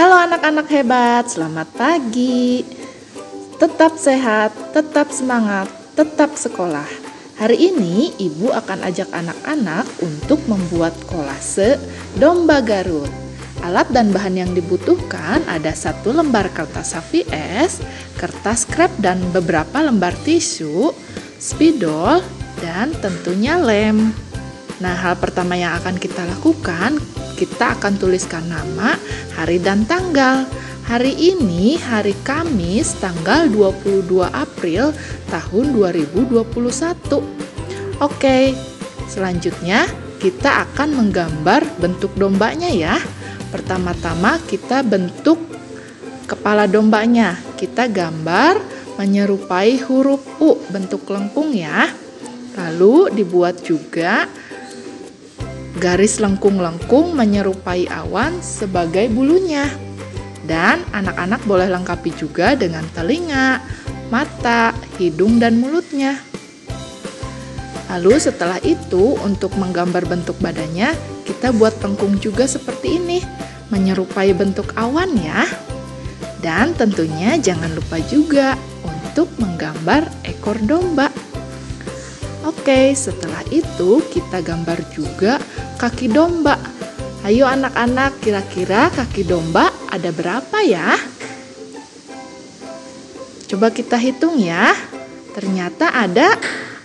Halo anak-anak hebat, selamat pagi. Tetap sehat, tetap semangat, tetap sekolah. Hari ini Ibu akan ajak anak-anak untuk membuat kolase domba Garut. Alat dan bahan yang dibutuhkan ada 1 lembar kertas HVS, kertas krep dan beberapa lembar tisu, spidol, dan tentunya lem. Nah, hal pertama yang akan kita lakukan, kita akan tuliskan nama, hari dan tanggal. Hari ini hari Kamis tanggal 22 April tahun 2021. Oke, selanjutnya kita akan menggambar bentuk dombanya ya. Pertama-tama kita bentuk kepala dombanya. Kita gambar menyerupai huruf U bentuk lengkung ya. Lalu dibuat juga garis lengkung-lengkung menyerupai awan sebagai bulunya. Dan anak-anak boleh lengkapi juga dengan telinga, mata, hidung, dan mulutnya. Lalu setelah itu untuk menggambar bentuk badannya, kita buat lengkung juga seperti ini, menyerupai bentuk awan ya. Dan tentunya jangan lupa juga untuk menggambar ekor domba. Oke, setelah itu kita gambar juga kaki domba. Ayo anak-anak, kira-kira kaki domba ada berapa ya? Coba kita hitung ya. Ternyata ada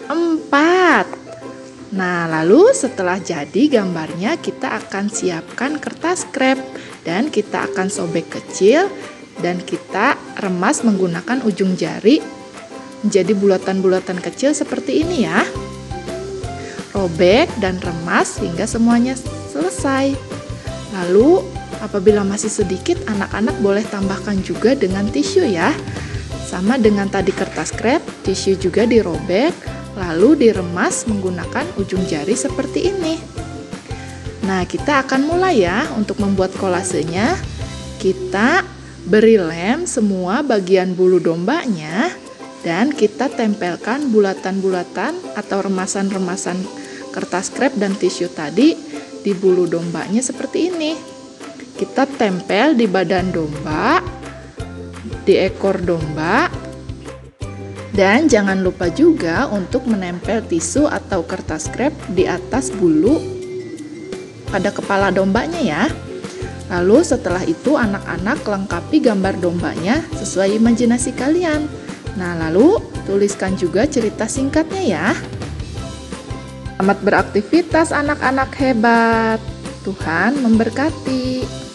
4. Nah, lalu setelah jadi gambarnya kita akan siapkan kertas krep dan kita akan sobek kecil dan kita remas menggunakan ujung jari menjadi bulatan-bulatan kecil seperti ini ya. Robek dan remas hingga semuanya selesai. Lalu apabila masih sedikit, anak-anak boleh tambahkan juga dengan tisu ya. Sama dengan tadi kertas krep, tisu juga dirobek lalu diremas menggunakan ujung jari seperti ini. Nah, kita akan mulai ya untuk membuat kolasenya. Kita beri lem semua bagian bulu dombanya dan kita tempelkan bulatan-bulatan atau remasan-remasan kertas krep dan tisu tadi di bulu dombanya seperti ini. Kita tempel di badan domba, di ekor domba, dan jangan lupa juga untuk menempel tisu atau kertas krep di atas bulu pada kepala dombanya ya. Lalu setelah itu anak-anak lengkapi gambar dombanya sesuai imajinasi kalian. Nah, lalu tuliskan juga cerita singkatnya ya. Selamat beraktivitas anak-anak hebat. Tuhan memberkati.